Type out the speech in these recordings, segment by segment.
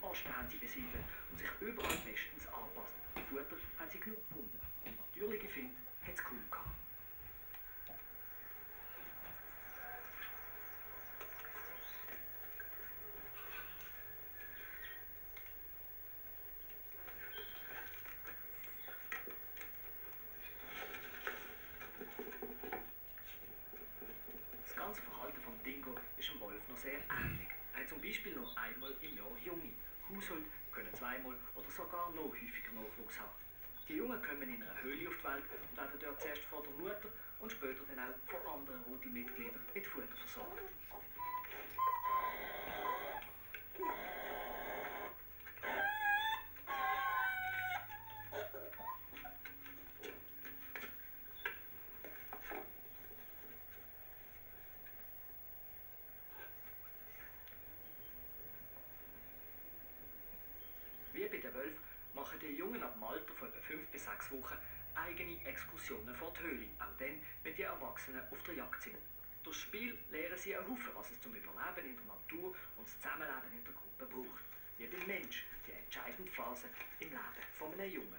Südosten haben sie besiedelt und sich überall bestens angepasst. Futter haben sie genug gefunden und natürliche Finde hat es cool gehabt. Das ganze Verhalten vom Dingo ist dem Wolf noch sehr ähnlich. Er hat zum Beispiel noch einmal im Jahr Junge. Haushunde können zweimal oder sogar noch häufiger Nachwuchs haben. Die Jungen kommen in einer Höhle auf die Welt und werden dort zuerst von der Mutter und später dann auch von anderen Rudelmitgliedern mit Futter versorgt. Wie bei den Wölfen machen die Jungen ab dem Alter von etwa 5 bis 6 Wochen eigene Exkursionen vor die Höhle, auch dann, wenn die Erwachsenen auf der Jagd sind. Durch das Spiel lernen sie einen Haufen, was es zum Überleben in der Natur und das Zusammenleben in der Gruppe braucht. Wie beim Mensch, die entscheidende Phase im Leben von einem Jungen.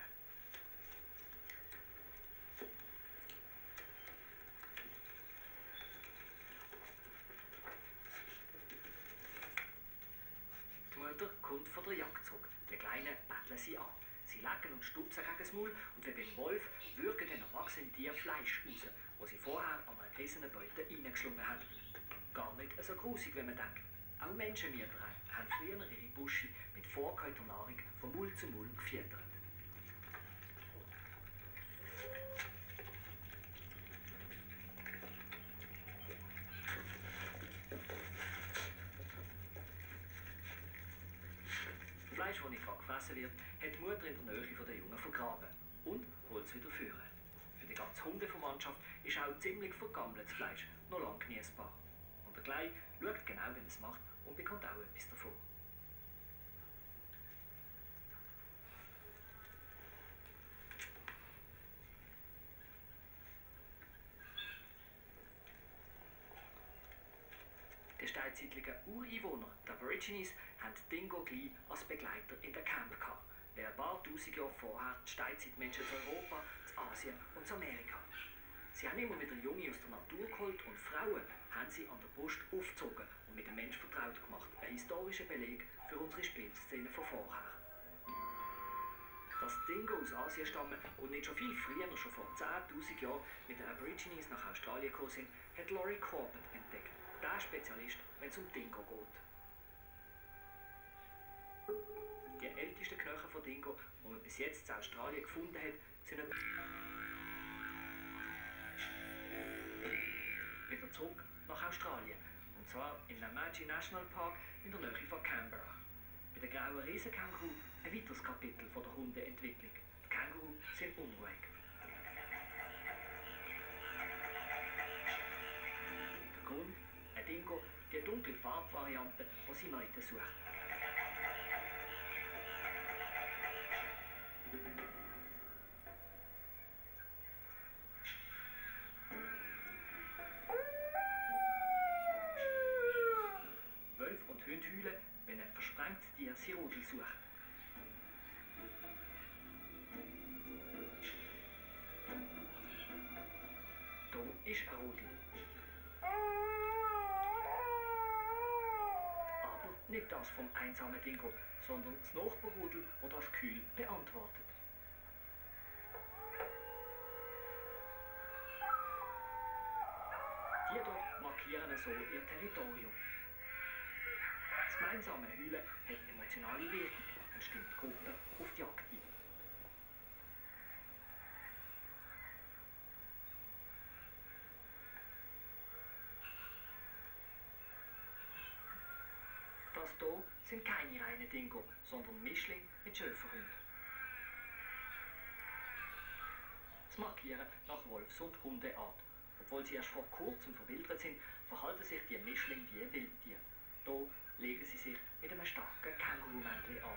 Die Mutter kommt von der Jagd zurück. Die Kleinen betteln sie an. Sie lecken und stupsen gegen das Maul und wie beim Wolf würgen den erwachsenen Tier Fleisch raus, das sie vorher an einer gerissenen Beute reingeschlungen haben. Gar nicht so grusig, wenn man denkt. Auch Menschenmieter haben früher ihre Buschi mit vorgeheuter Nahrung von Maul zu Maul gefüttert. Fleisch, das nicht gefressen wird, hat die Mutter in der Nähe der Jungen vergraben und holt es wieder führen. Für die ganze Hundeverwandtschaft ist auch ziemlich vergammeltes Fleisch noch lang genießbar. Und der Kleine schaut genau, wie er es macht und bekommt auch etwas davon. Die steinzeitlichen Ureinwohner, die Aborigines, haben Dingo gleich als Begleiter in der Camp gehabt, wie ein paar tausend Jahre vorher die Steinzeitmenschen zu Europa, zu Asien und zu Amerika. Sie haben immer wieder Junge aus der Natur geholt und Frauen haben sie an der Brust aufgezogen und mit dem Mensch vertraut gemacht. Ein historischer Beleg für unsere Spielszene von vorher. Dass Dingo aus Asien stammen und nicht schon viel früher, schon vor 10.000 Jahren, mit den Aborigines nach Australien gekommen sind, hat Laurie Corbett entdeckt. Der Spezialist, wenn es um Dingo geht. Die ältesten Knochen von Dingo, die man bis jetzt in Australien gefunden hat, sind wieder zurück nach Australien. Und zwar im Namadgi National Park in der Nähe von Canberra. Bei den grauen Riesenkänguru ein weiteres Kapitel von der Hundeentwicklung. Die Känguru sind unruhig. Der Grund? Ein Dingo, die dunkle Farbvariante, die sie Leute sucht. Wölfe und Hunde heulen, wenn ein versprengtes Tier sein Rudel sucht. Da ist ein Rudel. Aber nicht das vom einsamen Dingo, sondern das Nachbarrudel, das das Kühl beantwortet. Die dort markieren so ihr Territorium. Das gemeinsame Heulen hat emotionale Wirkung und stimmt die Gruppe auf die Jagd ein. Das hier sind keine reinen Dingo, sondern Mischling mit Schäferhund. Das Markieren nach Wolfs- und Hundeart. Obwohl sie erst vor kurzem verwildert sind, verhalten sich die Mischlinge wie Wildtiere. Hier legen sie sich mit einem starken Kängurumännchen an.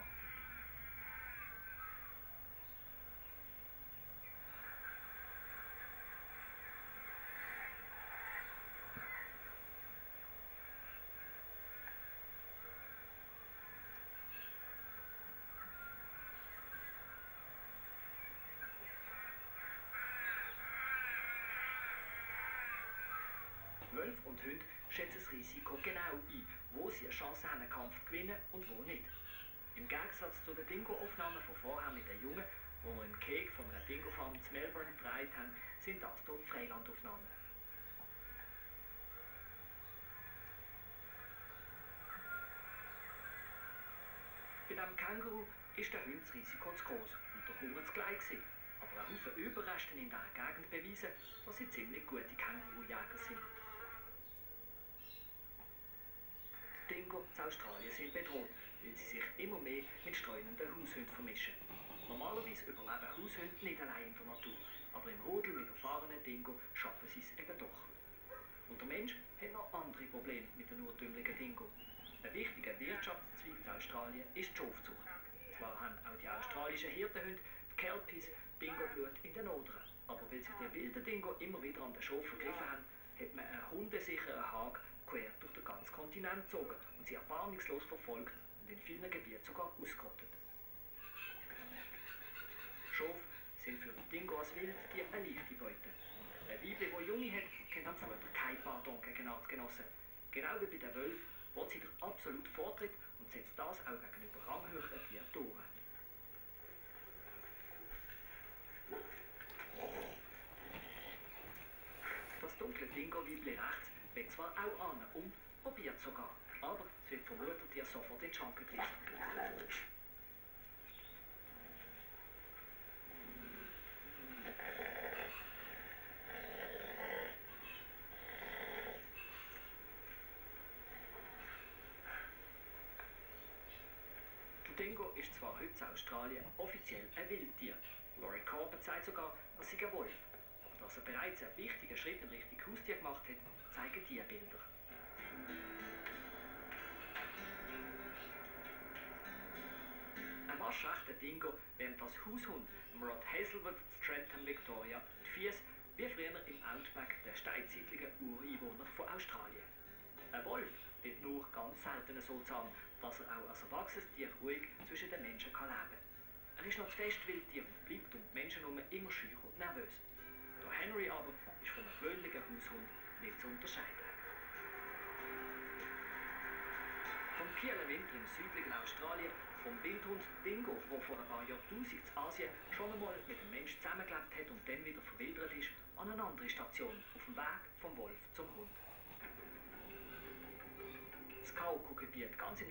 und Hunde schätzen das Risiko genau ein, wo sie eine Chance haben, einen Kampf zu gewinnen und wo nicht. Im Gegensatz zu den Dingo-Aufnahmen von vorher mit den Jungen, die wir im Keg von einer Dingo-Farm in Melbourne gedreht haben, sind das hier Freilandaufnahmen. Bei diesem Känguru ist der Hund das Risiko zu groß und der Hunger zu klein gewesen. Aber ein Haufen Überreste in dieser Gegend beweisen, dass sie ziemlich gute Kängurujäger sind. Die Dingo in Australien sind bedroht, weil sie sich immer mehr mit streunenden Haushunden vermischen. Normalerweise überleben Haushunde nicht allein in der Natur, aber im Rudel mit erfahrenen Dingo schaffen sie es eben doch. Und der Mensch hat noch andere Probleme mit den urtümlichen Dingo. Ein wichtiger Wirtschaftszweig in Australien ist die Schafzucht. Zwar haben auch die australischen Hirtenhunde, die Kelpies, Dingo-Blut in den Odern. Aber weil sich die wilden Dingo immer wieder an den Schaf vergriffen haben, hat man einen hundesicheren Hag quer durch den ganzen Kontinent gezogen und sie erbarmungslos verfolgt und in vielen Gebieten sogar ausgerottet. Schafe sind für die Dingo als Wildtier eine leichte Beute. Ein Weibchen, das Junge hat, kennt am Futter kein Pardon gegen Artgenossen. Genau wie bei den Wölfen will sie der absolut Vortritt und setzt das auch gegenüber ranghöheren Tieren durch. Das dunkle Dingo-Weibchen rechts will zwar auch ahnen und probiert sogar, aber es wird vom Muttertier sofort in die Schranke gerissen. Dingo ist zwar heute in Australien offiziell ein Wildtier. Laurie Corbett sagt sogar, er sei ein Wolf. Aber dass er bereits einen wichtigen Schritt in Richtung Haustier gemacht hat, zeigen diese Bilder. Ein waschechter Dingo wärmt als Haushund im Rod Hazelwood Trentham Victoria die Füße wie früher im Outback der steinzeitlichen Ureinwohner von Australien. Ein Wolf wird nur ganz selten so zahm, dass er auch als erwachsenes Tier ruhig zwischen den Menschen leben kann. Er ist noch zu fest Wildtier und bleibt um die Menschen herum immer scheu und nervös. Der Henry aber ist von einem gewöhnlichen Haushund nicht zu unterscheiden. Vom kühlen Winter im südlichen Australien, vom Wildhund Dingo, der vor ein paar Jahrtausenden in Asien schon einmal mit dem Menschen zusammengelebt hat und dann wieder verwildert ist, an eine andere Station auf dem Weg vom Wolf zum Hund. Das Kauko-Gebiet ganz im